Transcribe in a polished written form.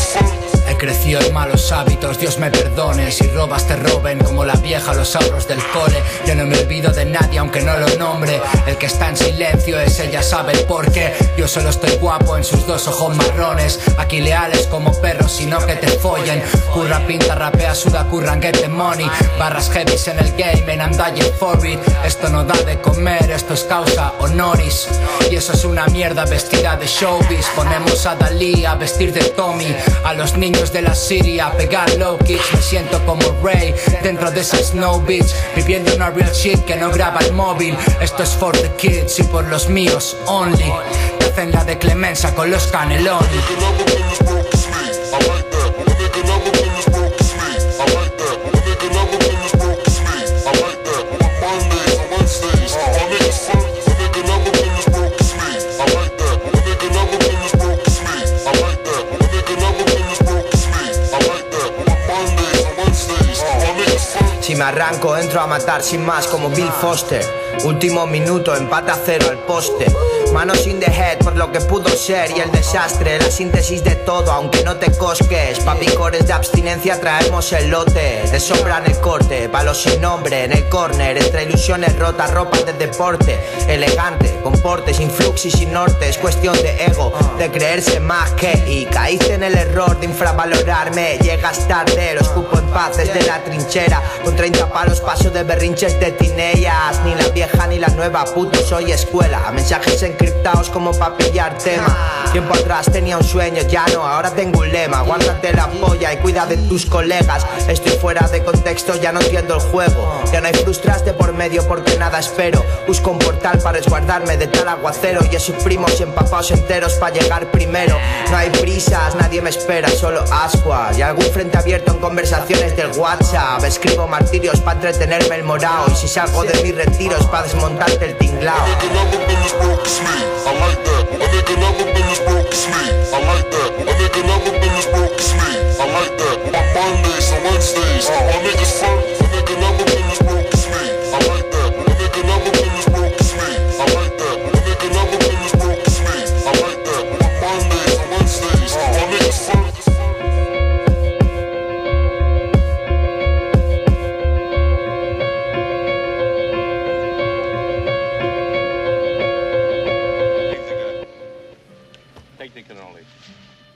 He crecido en malos hábitos, Dios me perdone. Si robas te roben como la vieja los ahorros del cole. Yo no me olvido de nadie aunque no lo nombre. El que está en silencio es ella, sabe el porqué. Yo solo estoy guapo en sus dos ojos marrones. Aquí leales como perros sino que te follen. Curra, pinta, rapea, suda, curran, get the money. Barras heavies en el game and I'm dying for it. Esto no da de comer, esto es causa honoris. Y eso es una mierda vestida de showbiz. Ponemos a Dalí a vestir de Tommy. A los niños de la Siria a pegar low kicks. Me siento como Ray dentro de esa Snow Beach, viviendo una real shit que no graba el móvil. Esto es for the kids y por los míos only. Te hacen la de clemencia con los canelones. Si me arranco, entro a matar sin más como Bill Foster. Último minuto, empate a 0 al poste. Manos in the head por lo que pudo ser y el desastre, la síntesis de todo aunque no te cosques. Pa' picores de abstinencia traemos el lote. Te sobran el corte, palos sin nombre en el corner. Entre ilusiones rotas, ropas de deporte. Elegante, con porte, sin flux y sin norte. Es cuestión de ego, de creerse más que. Y caíste en el error de infravalorarme. Llegas tarde, lo escupo en paz desde la trinchera. Con 30 palos paso de berrinches de tinellas. Ni la vieja ni la nueva, puto soy escuela. Mensajes encriptados como pa' pillar tema. Tiempo atrás tenía un sueño, ya no, ahora tengo un lema. Guárdate la polla y cuida de tus colegas. Estoy fuera de contexto, ya no entiendo el juego. Ya no hay frustras de por medio porque nada espero. Busco un portal para resguardarme de tal aguacero. Y esos primos y empapados enteros pa' llegar primero. No hay prisas, nadie me espera, solo ascuas. Y algún frente abierto en conversaciones del WhatsApp. Escribo martirios pa' entretenerme el morao. Y si salgo de mis retiros pa' desmontarte el tinglao. Technical knowledge.